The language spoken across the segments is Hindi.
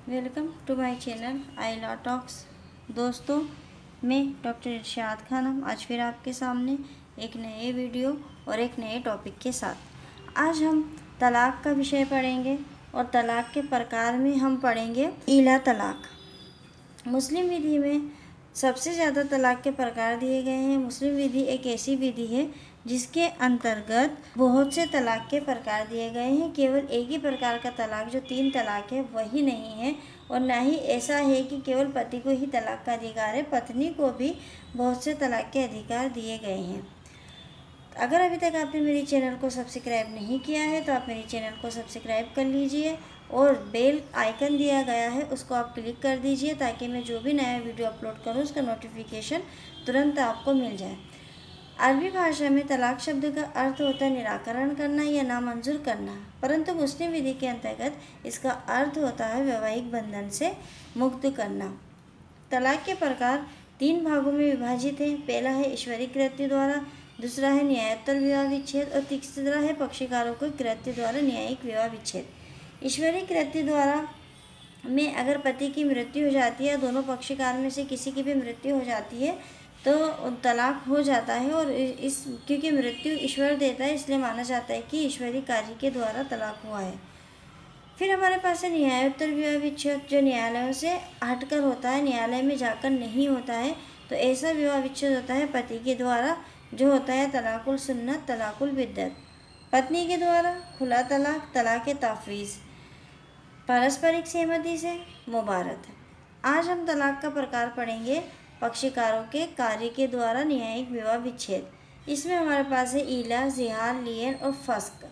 Welcome to my channel I law talks. दोस्तों, मैं डॉक्टर इरशाद खानम आज फिर आपके सामने एक नए वीडियो और एक नए टॉपिक के साथ। आज हम तलाक का विषय पढ़ेंगे और तलाक के प्रकार में हम पढ़ेंगे ईला तलाक। मुस्लिम विधि में सबसे ज़्यादा तलाक के प्रकार दिए गए हैं। मुस्लिम विधि एक ऐसी विधि है जिसके अंतर्गत बहुत से तलाक के प्रकार दिए गए हैं। केवल एक ही प्रकार का तलाक जो 3 तलाक है वही नहीं है, और ना ही ऐसा है कि केवल पति को ही तलाक का अधिकार है, पत्नी को भी बहुत से तलाक के अधिकार दिए गए हैं। अगर अभी तक आपने मेरे चैनल को सब्सक्राइब नहीं किया है तो आप मेरे चैनल को सब्सक्राइब कर लीजिए और बेल आइकन दिया गया है उसको आप क्लिक कर दीजिए ताकि मैं जो भी नया वीडियो अपलोड करूं उसका नोटिफिकेशन तुरंत आपको मिल जाए। अरबी भाषा में तलाक शब्द का अर्थ होता है निराकरण करना या नामंजूर करना, परंतु मुस्लिम विधि के अंतर्गत इसका अर्थ होता है वैवाहिक बंधन से मुक्त करना। तलाक के प्रकार 3 भागों में विभाजित है। पहला है ईश्वरीय कृत्य द्वारा, दूसरा है न्यायोत्तर विवाह विच्छेद और तीसरा है पक्षकारों के कृत्य द्वारा न्यायिक विवाह विच्छेद। ईश्वरीय कृत्य द्वारा में अगर पति की मृत्यु हो जाती है, दोनों पक्षकार में से किसी की भी मृत्यु हो जाती है तो तलाक हो जाता है, और इस क्योंकि मृत्यु ईश्वर देता है इसलिए माना जाता है कि ईश्वरीय कार्य के द्वारा तलाक हुआ है। फिर हमारे पास है न्यायोत्तर विवाह विच्छेद, जो न्यायालयों से हटकर होता है, न्यायालय में जाकर नहीं होता है। तो ऐसा विवाह विच्छेद होता है पति के द्वारा, जो होता है तलाकुल सुन्नत, तलाकुल बिद्दत। पत्नी के द्वारा खुला तलाक, तलाक ताफवीज़, पारस्परिक सहमति से मुबारत। आज हम तलाक का प्रकार पढ़ेंगे पक्षकारों के कार्य के द्वारा न्यायिक विवाह विच्छेद। इसमें हमारे पास है ईला, ज़िहार, लियन और फस्क।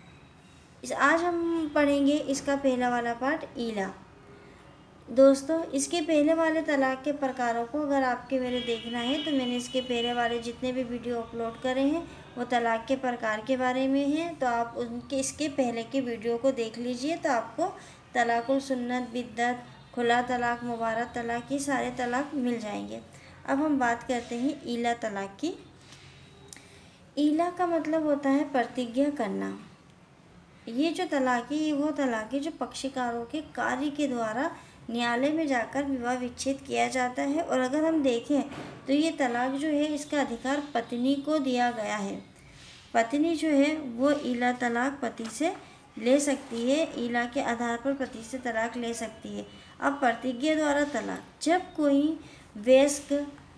आज हम पढ़ेंगे इसका पहला वाला पार्ट ईला। दोस्तों, इसके पहले वाले तलाक के प्रकारों को अगर आपके मेरे देखना है तो मैंने इसके पहले वाले जितने भी वीडियो अपलोड करे हैं वो तलाक के प्रकार के बारे में हैं, तो आप उनके इसके पहले के वीडियो को देख लीजिए तो आपको तलाकुल सुन्नत, बिद्दत, खुला तलाक, मुबारक तलाक, ये सारे तलाक मिल जाएंगे। अब हम बात करते हैं ईला तलाक की। ईला का मतलब होता है प्रतिज्ञा करना। ये जो तलाक है ये वो तलाक है जो पक्षकारों के कार्य के द्वारा न्यायालय में जाकर विवाह विच्छेद किया जाता है। और अगर हम देखें तो ये तलाक जो है इसका अधिकार पत्नी को दिया गया है। पत्नी जो है वो ईला तलाक पति से ले सकती है, ईला के आधार पर पति से तलाक ले सकती है। अब प्रतिज्ञा द्वारा तलाक, जब कोई वयस्क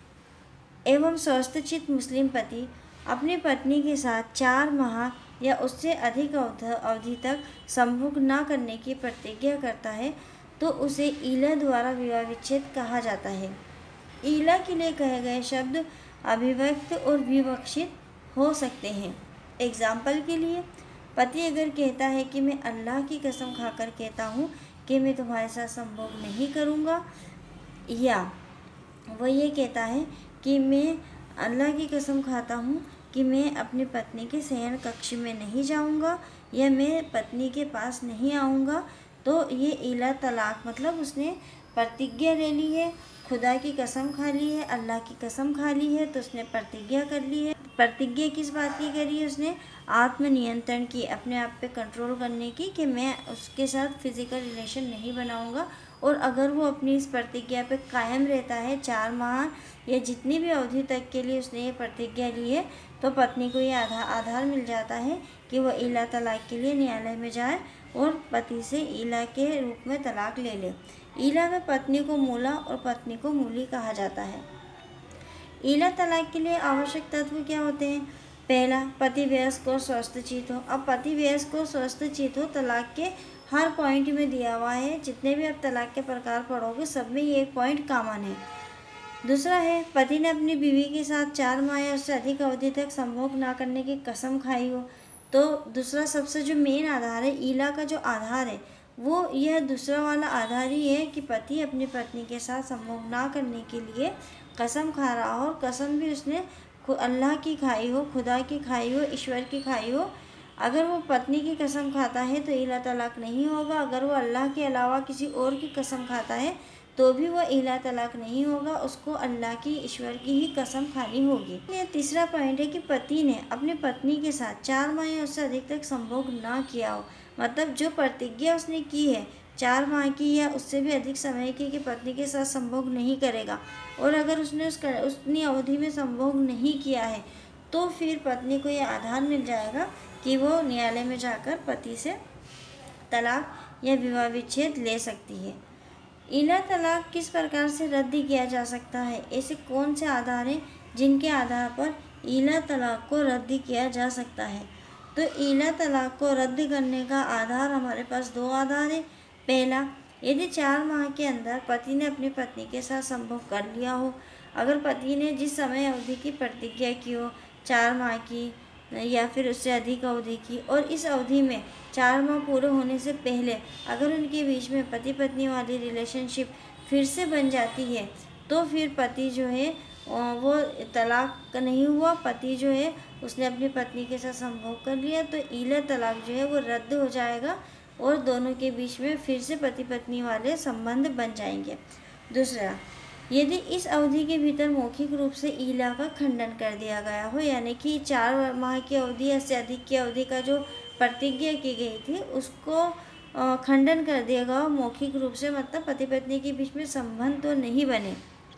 एवं स्वस्थचित्त मुस्लिम पति अपनी पत्नी के साथ 4 माह या उससे अधिक अवधि तक संभोग न करने की प्रतिज्ञा करता है तो उसे ईला द्वारा विवाह विच्छेद कहा जाता है। ईला के लिए कहे गए शब्द अभिव्यक्त और विवक्षित हो सकते हैं। एग्जाम्पल के लिए, पति अगर कहता है कि मैं अल्लाह की कसम खाकर कहता हूँ कि मैं तुम्हारे साथ संभोग नहीं करूँगा, या वो ये कहता है कि मैं अल्लाह की कसम खाता हूँ कि मैं अपनी पत्नी के शयन कक्ष में नहीं जाऊँगा या मैं पत्नी के पास नहीं आऊँगा, तो ये ईला तलाक मतलब उसने प्रतिज्ञा ले ली है, खुदा की कसम खा ली है, अल्लाह की कसम खा ली है, तो उसने प्रतिज्ञा कर ली है। प्रतिज्ञा किस बात की करी है? उसने आत्मनियंत्रण की, अपने आप पे कंट्रोल करने की, कि मैं उसके साथ फिजिकल रिलेशन नहीं बनाऊंगा। और अगर वो अपनी इस प्रतिज्ञा पे कायम रहता है 4 माह या जितनी भी अवधि तक के लिए उसने ये प्रतिज्ञा ली है, तो पत्नी को ये आधार मिल जाता है कि वो ईला तलाक के लिए न्यायालय में जाए और पति से ईला के रूप में तलाक ले ले। ईला में पत्नी को मूला और पत्नी को मूली कहा जाता है। ईला तलाक के लिए आवश्यक तत्व क्या होते हैं? पहला, पति वयस्क और स्वस्थचित्त हो। अब पति वयस्क और स्वस्थचित्त हो तलाक के हर पॉइंट में दिया हुआ है। जितने भी आप तलाक के प्रकार पढ़ोगे सब में ये एक पॉइंट कॉमन है। दूसरा है, पति ने अपनी बीवी के साथ 4 माह या उससे अधिक अवधि तक संभोग ना करने की कसम खाई हो। तो दूसरा सबसे जो मेन आधार है, ईला का जो आधार है वो यह दूसरा वाला आधार ही है कि पति अपनी पत्नी के साथ संभोग ना करने के लिए कसम खा रहा हो, और कसम भी उसने अल्लाह की खाई हो, खुदा की खाई हो, ईश्वर की खाई हो। अगर वो पत्नी की कसम खाता है तो ईला तलाक नहीं होगा। अगर वो अल्लाह के अलावा किसी और की कसम खाता है तो भी वह ईला तलाक नहीं होगा, उसको अल्लाह की, ईश्वर की ही कसम खानी होगी। ये तीसरा पॉइंट है कि पति ने अपनी पत्नी के साथ 4 माह या उससे अधिक तक संभोग ना किया हो, मतलब जो प्रतिज्ञा उसने की है 4 माह की या उससे भी अधिक समय की पत्नी के साथ संभोग नहीं करेगा, और अगर उसने उतनी अवधि में संभोग नहीं किया है तो फिर पत्नी को ये आधार मिल जाएगा कि वो न्यायालय में जाकर पति से तलाक या विवाह विच्छेद ले सकती है। ईला तलाक किस प्रकार से रद्द किया जा सकता है? ऐसे कौन से आधार हैं जिनके आधार पर ईला तलाक को रद्द किया जा सकता है? तो ईला तलाक को रद्द करने का आधार हमारे पास 2 आधार हैं। पहला, यदि 4 माह के अंदर पति ने अपनी पत्नी के साथ संभोग कर लिया हो। अगर पति ने जिस समय अवधि की प्रतिज्ञा की हो, 4 माह की या फिर उससे अधिक अवधि की, और इस अवधि में 4 माह पूरे होने से पहले अगर उनके बीच में पति पत्नी वाली रिलेशनशिप फिर से बन जाती है तो फिर पति जो है वो तलाक नहीं हुआ, पति जो है उसने अपनी पत्नी के साथ संभोग कर लिया, तो ईला तलाक जो है वो रद्द हो जाएगा और दोनों के बीच में फिर से पति पत्नी वाले संबंध बन जाएंगे। दूसरा, यदि इस अवधि के भीतर मौखिक रूप से ईला का खंडन कर दिया गया हो, यानी कि 4 माह की अवधि या से अधिक की अवधि का जो प्रतिज्ञा की गई थी उसको खंडन कर दिया गया हो मौखिक रूप से, मतलब पति पत्नी के बीच में संबंध तो नहीं बने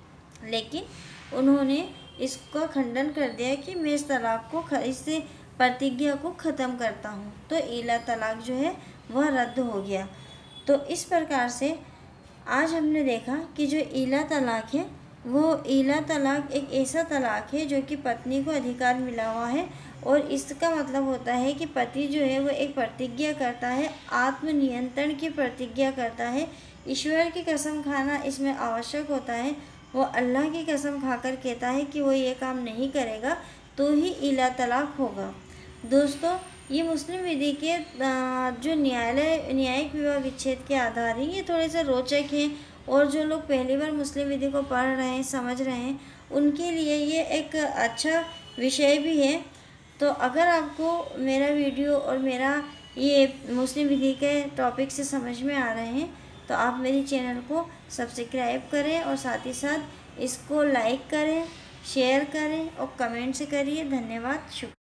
लेकिन उन्होंने इसका खंडन कर दिया कि मैं इस तलाक को इस प्रतिज्ञा को ख़त्म करता हूँ, तो ईला तलाक जो है वह रद्द हो गया। तो इस प्रकार से आज हमने देखा कि जो ईला तलाक है वो ईला तलाक एक ऐसा तलाक है जो कि पत्नी को अधिकार मिला हुआ है, और इसका मतलब होता है कि पति जो है वो एक प्रतिज्ञा करता है, आत्मनियंत्रण की प्रतिज्ञा करता है। ईश्वर की कसम खाना इसमें आवश्यक होता है। वो अल्लाह की कसम खाकर कहता है कि वो ये काम नहीं करेगा तो ही ईला तलाक होगा। दोस्तों, ये मुस्लिम विधि के जो न्यायिक विवाह विच्छेद के आधार हैं ये थोड़े से रोचक हैं, और जो लोग पहली बार मुस्लिम विधि को पढ़ रहे हैं, समझ रहे हैं, उनके लिए ये एक अच्छा विषय भी है। तो अगर आपको मेरा वीडियो और मेरा ये मुस्लिम विधि के टॉपिक से समझ में आ रहे हैं तो आप मेरी चैनल को सब्सक्राइब करें और साथ ही साथ इसको लाइक करें, शेयर करें और कमेंट से करिए। धन्यवाद, शुक्रिया।